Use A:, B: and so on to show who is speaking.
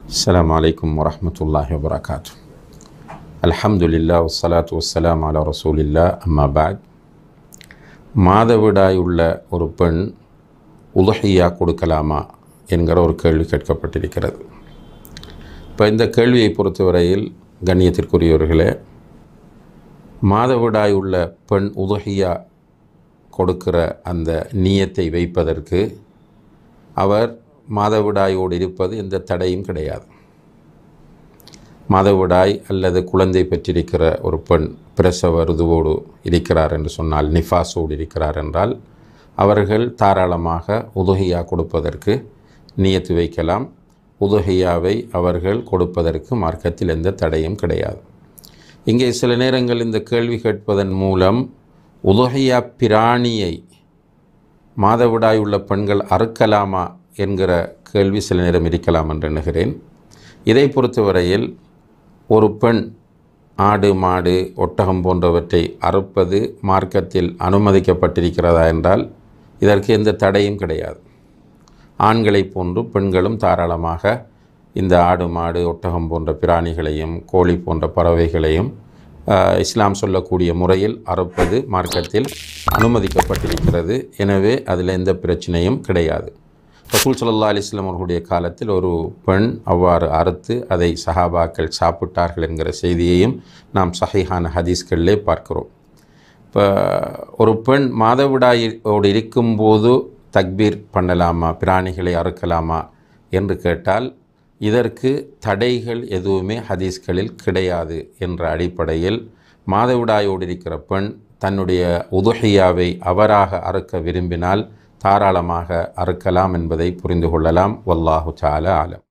A: அஸ்ஸலாமு அலைக்கும் வரஹ்மத்துல்லாஹி வபரகாத்துஹு. அல்ஹம்துலில்லாஹ் வஸ்ஸலாத்து வஸ்ஸலாமு அலா ரசூலில்லாஹ். அம்மா பஅத். மாதவிடாய் உள்ள ஒரு பெண் உதுஹியா கொடுக்கலாமா என்கிற ஒரு கேள்வி கேட்கப்பட்டிருக்கிறது. இப்போ இந்த கேள்வியை பொறுத்தவரையில் கண்ணியத்திற்குரியவர்களே, மாதவிடாய் உள்ள பெண் உதுஹியா கொடுக்கிற அந்த நியத்தை வைப்பதற்கு அவர் மாதவிடாயோடு இருப்பது எந்த தடையும் கிடையாது. மாதவிடாய் அல்லது குழந்தை பெற்றிருக்கிற ஒரு பெண் பிரசவ ருதுவோடு இருக்கிறார் என்று சொன்னால், நிஃபாஸோடு இருக்கிறார் என்றால், அவர்கள் தாராளமாக உதுஹியா கொடுப்பதற்கு நியத்து வைக்கலாம். உதுஹியாவை அவர்கள் கொடுப்பதற்கு மார்க்கத்தில் எந்த தடையும் கிடையாது. இங்கே சில நேரங்கள் இந்த கேள்வி கேட்பதன் மூலம் உதுஹியா பிராணியை மாதவிடாய் உள்ள பெண்கள் அறுக்கலாமா என்கிற கேள்வி சில நேரம் இருக்கலாம் என்று எண்ணுகிறேன். இதை பொறுத்தவரையில் ஒரு பெண் ஆடு, மாடு, ஒட்டகம் போன்றவற்றை அறுப்பது மார்க்கத்தில் அனுமதிக்கப்பட்டிருக்கிறதா என்றால் இதற்கு எந்த தடையும் கிடையாது. ஆண்களைப் போன்று பெண்களும் தாராளமாக இந்த ஆடு, மாடு, ஒட்டகம் போன்ற பிராணிகளையும் கோழி போன்ற பறவைகளையும் இஸ்லாம் சொல்லக்கூடிய முறையில் அறுப்பது மார்க்கத்தில் அனுமதிக்கப்பட்டிருக்கிறது. எனவே அதில் எந்த பிரச்சனையும் கிடையாது. ரசூல் ஸல்லல்லாஹு அலைஹி வஸல்லம் அவர்களுடைய காலத்தில் ஒரு பெண் அவ்வாறு அறுத்து அதை சஹாபாக்கள் சாப்பிட்டார்கள் என்கிற செய்தியையும் நாம் சஹீஹான ஹதீஸ்களிலே பார்க்கிறோம். இப்போ ஒரு பெண் மாதவிடாயோடு இருக்கும்போது தக்பீர் பண்ணலாமா, பிராணிகளை அறுக்கலாமா என்று கேட்டால் இதற்கு தடைகள் எதுவுமே ஹதீஸ்களில் கிடையாது என்ற அடிப்படையில் மாதவிடாயோடு இருக்கிற பெண் தன்னுடைய உதுஹியாவை அவராக அறுக்க விரும்பினால் தாராளமாக அறுக்கலாம் என்பதை புரிந்து கொள்ளலாம். வல்லாஹு தஆலா ஆலம்.